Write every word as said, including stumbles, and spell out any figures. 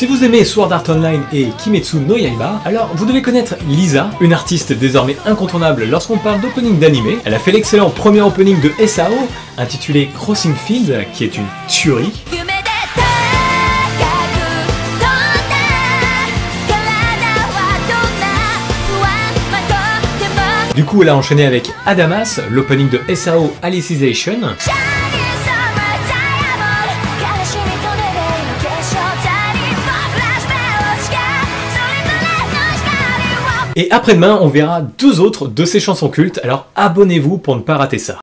Si vous aimez Sword Art Online et Kimetsu no Yaiba, alors vous devez connaître Lisa, une artiste désormais incontournable lorsqu'on parle d'opening d'anime. Elle a fait l'excellent premier opening de S A O, intitulé Crossing Field, qui est une tuerie. Du coup, elle a enchaîné avec Adamas, l'opening de S A O Alicization. Et après-demain, on verra deux autres de ses chansons cultes, alors abonnez-vous pour ne pas rater ça.